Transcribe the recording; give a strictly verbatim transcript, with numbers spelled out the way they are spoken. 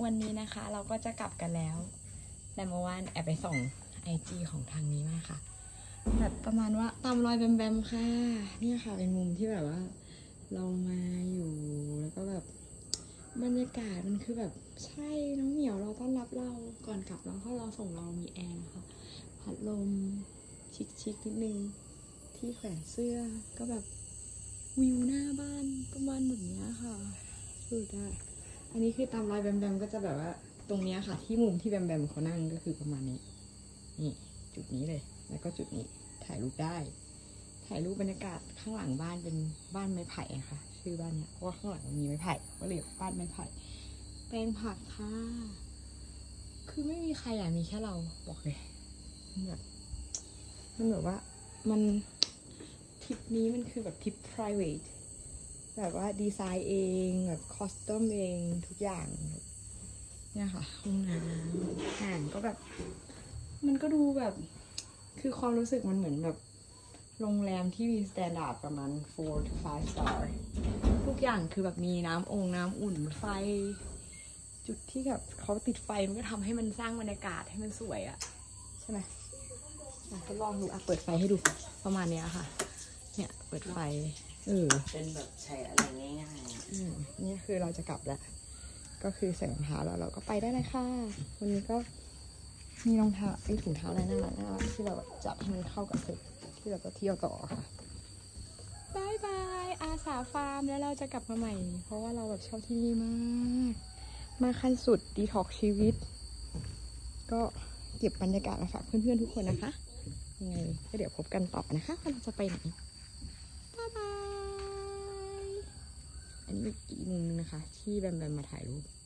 วันนี้นะคะเราก็จะกลับกันแล้วแต่เมื่อวานแอบไปส่องไอจีของทางนี้มาค่ะแบบประมาณว่าตามรอยแบมแบมค่ะนี่ค่ะเป็นมุมที่แบบว่าเรามาอยู่แล้วก็แบบบรรยากาศมันคือแบบใช่น้องเหมียวเราต้อนรับเราก่อนกลับแล้วก็เราส่งเรามีแอร์นะคะพัดลมชิคๆนิดนึงที่แขวนเสื้อก็แบบวิวหน้าบ้านประมาณแบบนี้ค่ะสุดอะอันนี้คือตามรอยแบมแบมก็จะแบบว่าตรงนี้ค่ะที่มุมที่แบมแบมเขานั่งก็คือประมาณนี้นี่จุดนี้เลยแล้วก็จุดนี้ถ่ายรูปได้ถ่ายรูปบรรยากาศข้างหลังบ้านเป็นบ้านไม้ไผ่ค่ะชื่อบ้านเนี้ยเพราะว่าข้างหลังมันมีไม้ไผ่ก็เรียกบ้านไม้ไผ่แปลงผักค่ะคือไม่มีใครอ่ะมีแค่เราบอกเลยมันแบบมันแบบว่ามันทริปนี้มันคือแบบทริป private แบบว่าดีไซน์เองแบบคอสตอมเองทุกอย่างเนี่ยค่ะห้องน้ำห่างก็แบบมันก็ดูแบบคือความรู้สึกมันเหมือนแบบโรงแรมที่มีสแตนดาร์ดประมาณ four to five star ทุกอย่างคือแบบมีน้ำองน้ำอุ่นไฟจุดที่แบบเขาติดไฟมันก็ทำให้มันสร้างบรรยากาศให้มันสวยอะใช่ไหมก็ลองดูอ่ะเปิดไฟให้ดูประมาณเนี้ยค่ะเนี่ยเปิดไฟเออเป็นแบบใช้อะไรง่ายๆอืมนี่คือเราจะกลับแล้วก็คือใส่รองเท้าแล้วเราก็ไปได้เลยค่ะวันนี้ก็มีรองเท้าไอ้ถุงเท้าอะไรน่ารักน่ารักที่เราแบบจับให้มันเข้ากับเซ็ตที่เราจะเที่ยวต่อค่ะบายบายอาสาฟาร์มแล้วเราจะกลับมาใหม่เพราะว่าเราแบบชอบที่นี่มากมาขั้นสุดดีท็อกชีวิตก็เก็บบรรยากาศมาฝากเพื่อนๆทุกคนนะคะยังไงก็เดี๋ยวพบกันต่อนะคะว่าเราจะไปไหนบายบายอันนี้อีกมุมนึงนะคะที่แบมแบมมาถ่ายรูป